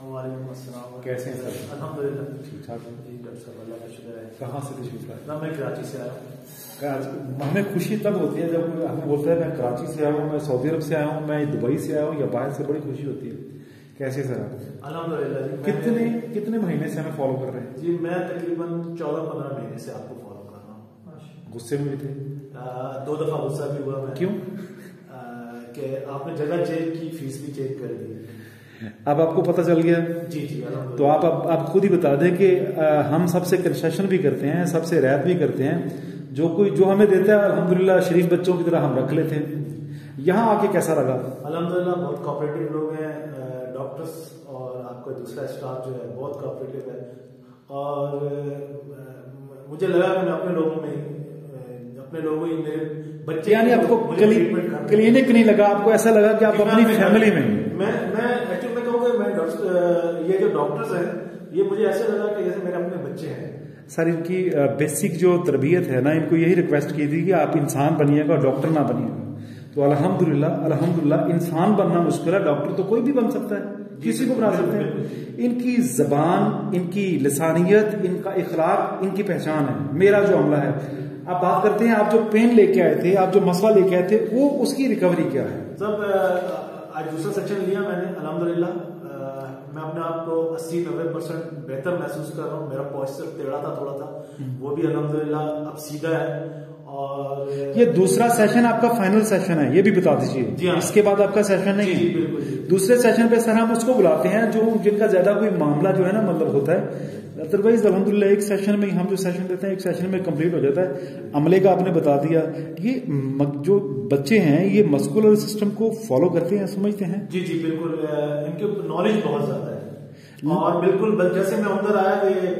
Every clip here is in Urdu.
وعلیکم السلام. کیسے ہیں سر؟ الحمدللہ ٹھیک ٹھاک. جی ڈاکٹر صاحب اللہ کا شکر ہے. کہاں سے تشریف لائے؟ میں کراچی سے آیا ہوں. ہمیں خوشی تب ہوتی ہے جب ہمیں بولتا ہے میں کراچی سے آیا ہوں, میں سعودی عرب سے آیا ہوں, میں دبئی سے آیا ہوں یا باہر سے, بڑی خوشی ہوتی ہے. کیسے سر آپ؟ الحمدللہ جی. کتنے مہینے سے ہمیں فالو کر رہے ہیں؟ جی میں تقریباً 14-15 مہینے سے آپ کو فالو کر رہا ہوں. غصے میں بھی تھے؟ 2 دفعہ غصہ بھی ہوا میں. کیوں؟ کہ آپ نے جگہ چیک کی, فیس بھی چیک کر دی. اب آپ کو پتہ چل گیا؟ جی جی. تو آپ خود ہی بتا دیں کہ ہم سب سے کنسیشن بھی کرتے ہیں, سب سے رعایت بھی کرتے ہیں. جو ہمیں دیتا ہے الحمدللہ شریف بچوں کی طرح ہم رکھ لیتے ہیں. یہاں آ کے کیسا لگا؟ الحمدللہ بہت کوآپریٹو لوگ ہیں ڈاکٹرس, اور آپ کا دوسرا اسٹاف جو ہے بہت کوآپریٹو ہے. اور مجھے لگا کہ میں اپنے لوگوں ہی میرے بچے, یعنی آپ کو کلینک نہیں لگا, آپ کو ایسا لگا کہ آپ اپنی فیملی میں میں ایکچولی میں کہوں کہ یہ جو ڈاکٹرز ہیں یہ مجھے ایسے لگا کہ جیسے میرے اپنے بچے ہیں. سر ان کی بیسک جو تربیت ہے نا, ان کو یہی ریکویسٹ کی تھی کہ آپ انسان بنیے گا, ڈاکٹر نہ بنیے گا. تو الحمدللہ انسان بننا مشکل ہے, ڈاکٹر تو کوئی بھی بن سکتا ہے, کسی کو بنا سکتے ہیں. ان کی زبان, ان کی لسانیت, ان کا اخلاق ان کی پہچان ہے. میرا جو عملہ ہے, آپ بات کرتے ہیں آپ جو پین لے کے آئے تھے, آپ جو مسئلہ لے کے آئے تھے, وہ اس کی ریکوری کیا ہے؟ سب آج دوسرا سیکشن لیا میں نے الحمدللہ. میں اپنے آپ کو 80-90% بہتر محسوس کر رہا ہوں. میرا پوسچر ٹیڑھا تھا تھوڑا تھا, وہ بھی الحمدللہ اب سیدھا ہے. اور یہ دوسرا سیشن آپ کا فائنل سیشن ہے, یہ بھی بتا دیجیے. جی ہاں. اس کے بعد آپ کا سیشن نہیں ہے. بالکل. دوسرے سیشن پہ سر ہم اس کو بلاتے ہیں جن کا زیادہ کوئی معاملہ جو ہے نا مطلب ہوتا ہے. ادروائز الحمدللہ ایک سیشن میں ہم جو سیشن دیتے ہیں ایک سیشن میں کمپلیٹ ہو جاتا ہے. عملے کا آپ نے بتا دیا. یہ جو بچے ہیں یہ مسکولر سسٹم کو فالو کرتے ہیں, سمجھتے ہیں؟ جی جی بالکل. ان کے نالج بہت زیادہ ہے. اور بالکل جیسے میں اندر آیا کہ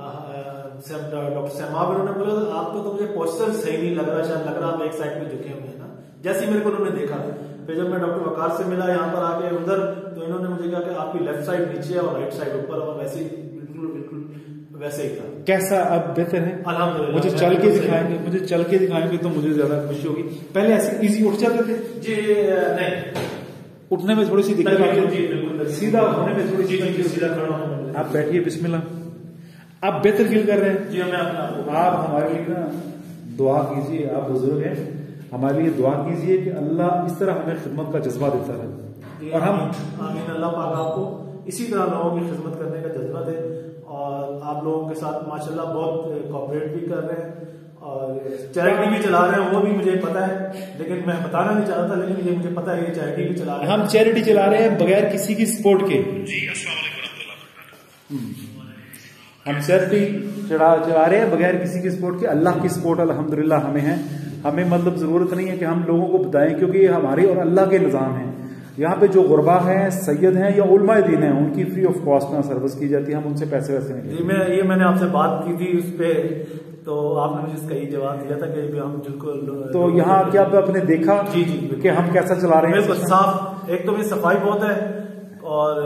ڈاکٹر سیماب انہوں نے بولا آپ کو تو مجھے پوسچر صحیح نہیں لگ رہا, شاید لگ رہا آپ ایک سائڈ پہ جھکے ہوئے ہیں نا, جیسے میرے کو انہوں نے دیکھا. پھر جب میں ڈاکٹر وقار سے ملا یہاں پر آ کے ادھر, تو انہوں نے مجھے کہا کہ آپ کی لیفٹ سائڈ نیچے ہے اور رائٹ سائڈ اوپر, اور ویسے ہی بالکل ویسے ہی تھا. کیسا اب بہتر ہے؟ الحمدللہ. مجھے چل کے دکھائیں گے تو مجھے زیادہ خوشی ہوگی. پہلے ایسے ایزی اٹھ جاتے تھے؟ جی نہیں, اٹھنے میں تھوڑی سی دقت آتی ہے. جی بالکل. سیدھا ہونے میں تھوڑی سی سیدھا کھڑا ہونے. آپ بیٹھیے, بسم اللہ. آپ بہتر فیل کر رہے ہیں؟ جی میں آپ ہمارے لیے نا دعا کیجیے, آپ بزرگ ہیں, ہمارے لیے دعا کیجیے کہ اللہ اس طرح ہمیں خدمت کا جذبہ دیتا ہے. اور ہم آمین. اللہ پاک آپ کو اسی طرح لوگوں کی خدمت کرنے کا جذبہ دے, اور آپ لوگوں کے ساتھ ماشاءاللہ بہت کوآپریٹ بھی کر رہے ہیں, اور چیریٹی بھی چلا رہے ہیں, وہ بھی مجھے پتا ہے, لیکن میں بتانا نہیں چاہتا تھا, لیکن یہ مجھے پتا ہے یہ چیریٹی بھی چلا رہے ہیں. ہم چیریٹی چلا رہے ہیں بغیر کسی کی سپورٹ کے. جی السلام علیکم ورحمۃ اللہ. ہم چیریٹی چلا رہے ہیں بغیر کسی کی سپورٹ کے. اللہ کی سپورٹ الحمدللہ ہمیں ہے. ہمیں مطلب ضرورت نہیں ہے کہ ہم لوگوں کو بتائیں, کیونکہ یہ ہمارے اور اللہ کے نظام ہیں. یہاں پہ جو غربا ہیں, سید ہیں یا علماء دین ہیں, ان کی فری آف کاسٹ نہ سروس کی جاتی ہے. ہم ان سے پیسے ویسے نہیں. جی میں نے آپ سے بات کی تھی اس پہ, تو آپ نے مجھے اس کا یہ جواب دیا تھا کہ ہم جن کو تو یہاں کیا آپ نے دیکھا جی کہ ہم کیسا چلا رہے ہیں؟ بالکل صاف. ایک تو صفائی بہت ہے, اور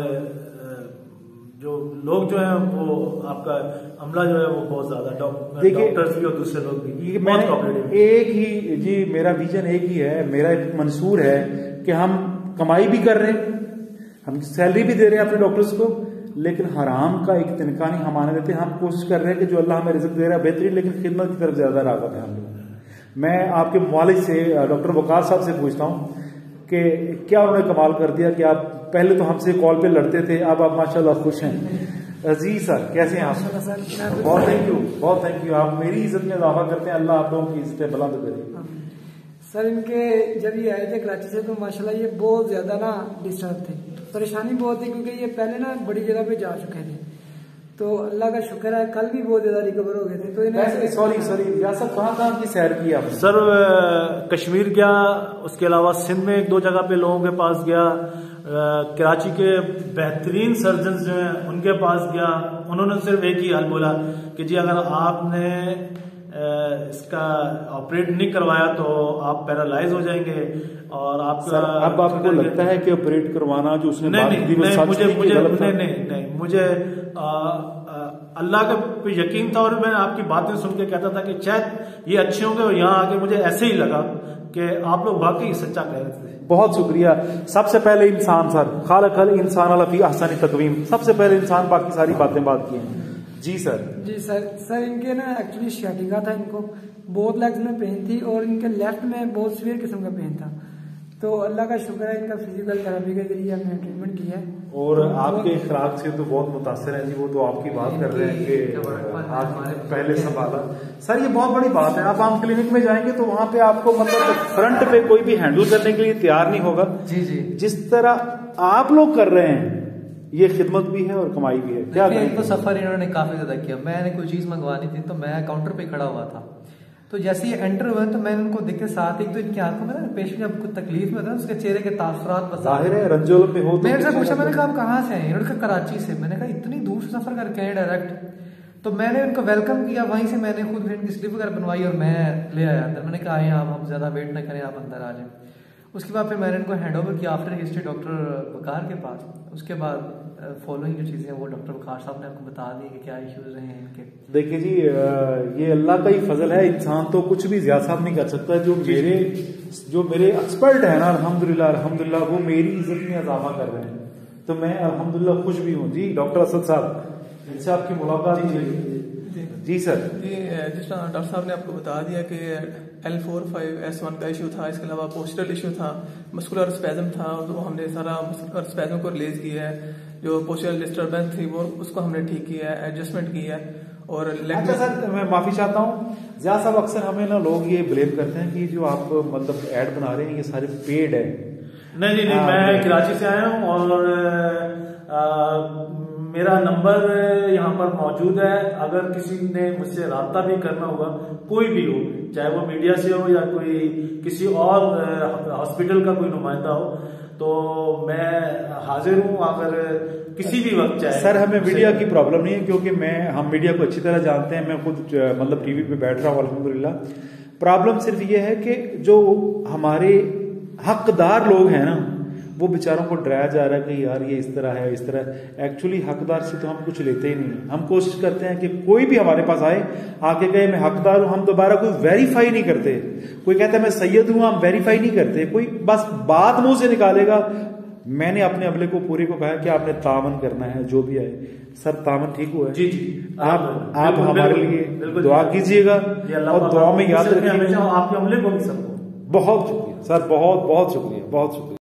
جو لوگ جو ہیں وہ آپ کا عملہ جو ہے وہ بہت زیادہ, ڈاکٹرز بھی اور دوسرے لوگ بھی. ایک ہی جی میرا ویژن ایک ہی ہے, میرا ایک منشور ہے کہ ہم کمائی بھی کر رہے ہیں, ہم سیلری بھی دے رہے ہیں اپنے ڈاکٹرز کو, لیکن حرام کا ایک تنکا نہیں ہم آنے دیتے. ہم کوشش کر رہے ہیں کہ جو اللہ ہمیں رزق دے رہا ہے بہترین, لیکن خدمت کی طرف زیادہ راغب ہے ہم لوگ. میں آپ کے موالد سے ڈاکٹر وقار صاحب سے پوچھتا ہوں کہ کیا انہوں نے کمال کر دیا کہ آپ پہلے تو ہم سے کال پہ لڑتے تھے, اب آپ ماشاءاللہ خوش ہیں. عزیز سر کیسے ہیں آپ؟ بہت تھینک یو. آپ میری عزت میں اضافہ کرتے ہیں, اللہ آپ لوگوں کی عزتیں بلند کرے. سر ان کے جب یہ آئے تھے کراچی سے تو ماشاءاللہ یہ بہت زیادہ نا ڈسٹرب تھے, پریشانی بہت تھی, کیونکہ یہ پہلے نا بڑی جگہ پہ جا چکے تھے. تو اللہ کا شکر ہے کل بھی بہت زیادہ ریکور ہو گئے تھے. تو سوری ریاست کہاں کی سیر کی آپ؟ سر کشمیر گیا, اس کے علاوہ سندھ میں 1-2 جگہ پہ لوگوں کے پاس گیا, کراچی کے بہترین سرجنز جو ہیں ان کے پاس گیا. انہوں نے صرف ایک ہی حل بولا کہ جی اگر آپ نے اس کا آپریٹ نہیں کروایا تو آپ پیرالائز ہو جائیں گے, اور آپ کا اب آپ کو لگتا ہے کہ آپریٹ کروانا جو اس نے نہیں مجھے اللہ کا یقین تھا, اور میں آپ کی باتیں سن کے کہتا تھا کہ شاید یہ اچھے ہوں گے, اور یہاں آ کے مجھے ایسے ہی لگا کہ آپ لوگ واقعی سچا کہہ رہے تھے. بہت شکریہ. سب سے پہلے انسان سر، خالق الانسان فی احسن تقویم، سب سے پہلے انسان، باقی ساری باتیں بات کی ہیں. جی سر. جی سر. سر ان کے نا ایکچولی شیٹنگا تھا، ان کو بہت لیگز میں پین تھی اور ان کے لیفٹ میں بہت سیویئر قسم کا پین تھا. تو اللہ کا شکر ہے ان کا فزیکل تھراپی کے ذریعے ہم نے ٹریٹمنٹ کیا ہے. اور آپ کے اخراج سے تو بہت متاثر ہیں جی، وہ تو آپ کی بات کر رہے ہیں کہ آپ پہلے سنبھالا. سر یہ بہت بڑی بات ہے. آپ عام کلینک میں جائیں گے تو وہاں پہ آپ کو مطلب فرنٹ پہ کوئی بھی ہینڈل کرنے کے لیے تیار نہیں ہوگا. جی جی. جس طرح آپ لوگ کر رہے ہیں یہ خدمت بھی ہے اور کمائی بھی ہے. کیا ایک تو سفر انہوں نے کافی زیادہ کیا. میں نے کوئی چیز منگوانی تھی تو میں کاؤنٹر پہ کھڑا ہوا تھا، تو جیسے یہ انٹر ہوئے تو میں نے ان کو دیکھ کے ساتھ ایک تو ان کی آنکھوں میں نا پیشنٹ جب کچھ تکلیف میں تھا اس کے چہرے کے تاثرات ظاہر ہے رنجول میں ہو. میں ان سے پوچھا، میں نے کہا آپ کہاں سے آئے؟ انہوں نے کہا کراچی سے. میں نے کہا اتنی دور سے سفر کر کے آئے ڈائریکٹ. تو میں نے ان کو ویلکم کیا، وہیں سے میں نے خود ان کی سلپ وغیرہ بنوائی اور میں لے آیا اندر. میں نے کہا آئے آپ زیادہ ویٹ نہ کریں، آپ اندر آ جائیں. اس کے بعد پھر میں نے ان کو ہینڈ اوور کیا آفٹر ہسٹری ڈاکٹر وقار کے پاس. اس کے بعد فالوئنگ جو چیزیں وہ ڈاکٹر وقار صاحب نے آپ کو بتا دی کہ کیا ایشوز رہے ہیں ان کے. دیکھیے جی یہ اللہ کا ہی فضل ہے، انسان تو کچھ بھی زیادہ صاحب نہیں کر سکتا. جو میرے ایکسپرٹ ہیں نا الحمدللہ وہ میری عزت میں اضافہ کر رہے ہیں، تو میں الحمدللہ خوش بھی ہوں. جی ڈاکٹر اسد صاحب، ان سے آپ کی ملاقات جی سر. جی جس طرح ڈاکٹر صاحب نے آپ کو بتا دیا کہ L45S1 کا ایشو تھا، اس کے علاوہ پوسچرل ایشو تھا، مسکولر اسپیزم تھا، تو ہم نے سارا مسکولر اسپیزم کو ریلیز کیا ہے. جو پوسچرل ڈسٹربنس تھی وہ اس کو ہم نے ٹھیک کیا ہے، ایڈجسٹمنٹ کی ہے. اور اچھا سر میں معافی چاہتا ہوں ضیاء صاحب، اکثر ہمیں نا لوگ یہ بلیم کرتے ہیں کہ جو آپ مطلب ایڈ بنا رہے ہیں یہ سارے پیڈ ہے. نہیں، میں کراچی سے آیا ہوں اور میرا نمبر یہاں پر موجود ہے. اگر کسی نے مجھ سے رابطہ بھی کرنا ہوگا، کوئی بھی ہو، چاہے وہ میڈیا سے ہو یا کوئی کسی اور ہاسپٹل کا کوئی نمائندہ ہو، تو میں حاضر ہوں. اگر کسی بھی وقت چاہے. سر ہمیں میڈیا کی پرابلم نہیں ہے کیونکہ ہم میڈیا کو اچھی طرح جانتے ہیں. میں خود مطلب ٹی وی پہ بیٹھ رہا ہوں الحمدللہ. پرابلم صرف یہ ہے کہ جو ہمارے حقدار لوگ ہیں نا وہ بیچاروں کو ڈرایا جا رہا ہے کہ یار یہ اس طرح ہے اس طرح. ایکچولی حقدار سے تو ہم کچھ لیتے ہی نہیں. ہم کوشش کرتے ہیں کہ کوئی بھی ہمارے پاس آئے آ کے کہے میں حقدار ہوں، ہم دوبارہ کوئی ویریفائی نہیں کرتے. کوئی کہتا ہے میں سید ہوں، ہم ویریفائی نہیں کرتے. کوئی بس بات منہ سے نکالے گا. میں نے اپنے عملے کو پورے کو کہا کہ آپ نے تعاون کرنا ہے جو بھی آئے. سر تعاون ٹھیک ہوا ہے. جی آپ ہمارے لیے دعا کیجیے گا اور دعا میں یاد رکھیں آپ کے عملے کو بھی سب کو بہت شکریہ سر. بہت بہت شکریہ، بہت شکریہ.